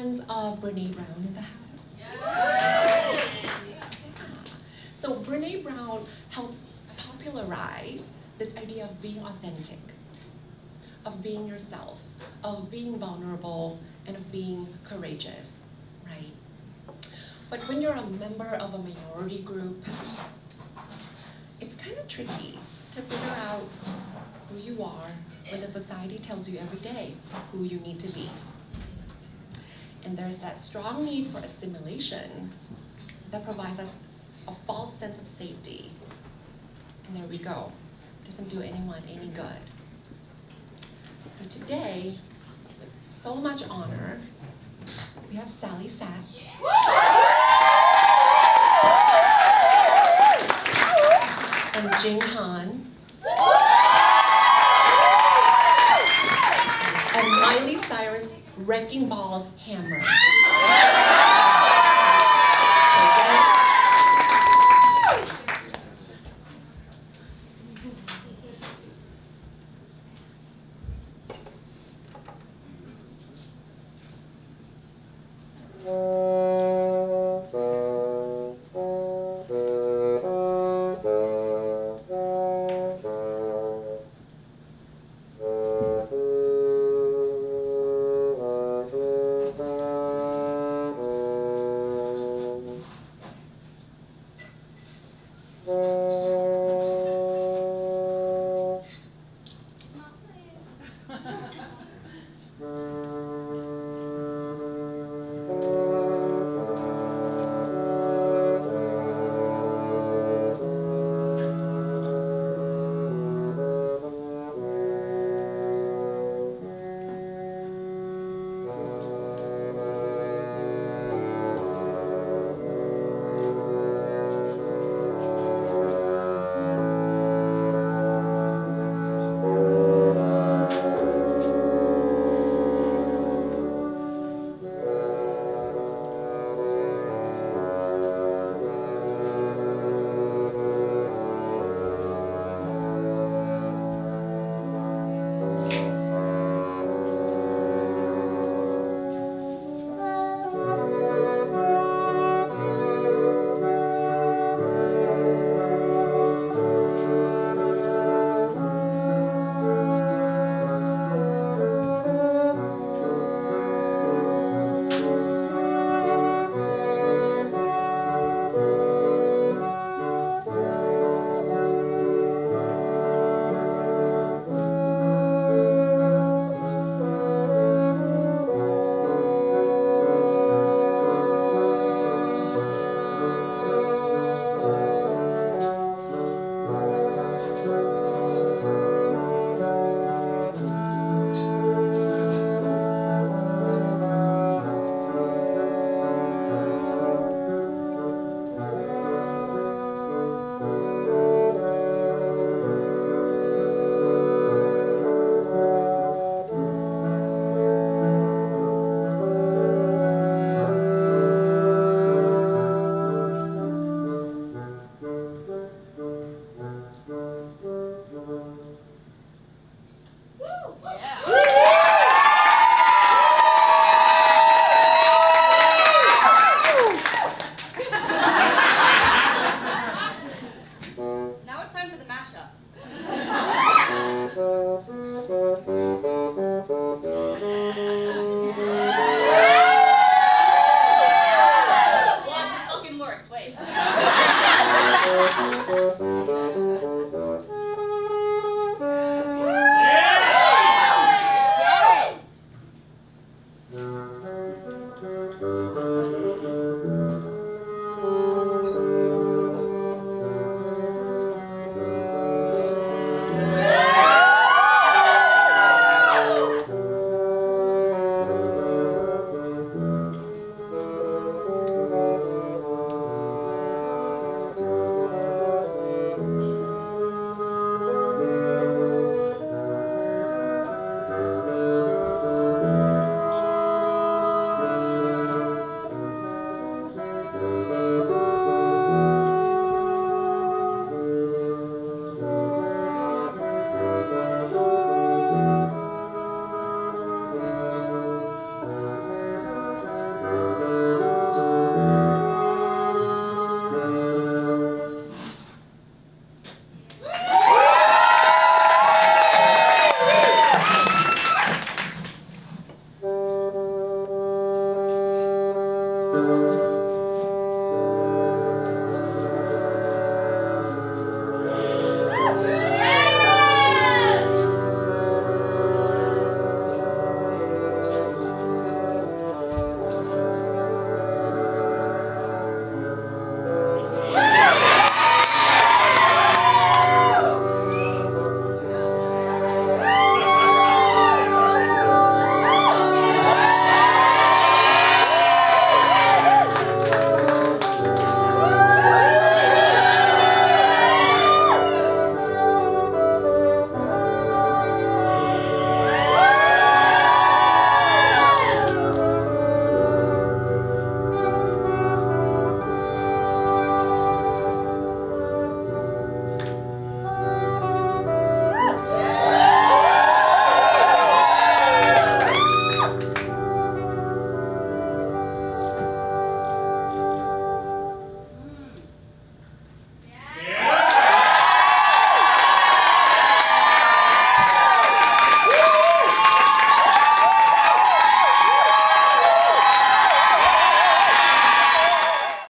fans of Brené Brown in the house? Yeah. So Brené Brown helps popularize this idea of being authentic, of being yourself, of being vulnerable, and of being courageous, right? But when you're a member of a minority group, it's kind of tricky to figure out who you are when the society tells you every day who you need to be. And there's that strong need for assimilation that provides us a false sense of safety. And there we go. Doesn't do anyone any good. So today, with so much honor, we have Sally Sachs. And Jinghan. And Miley Cyrus Wrecking Ball's Hammer. Thank you.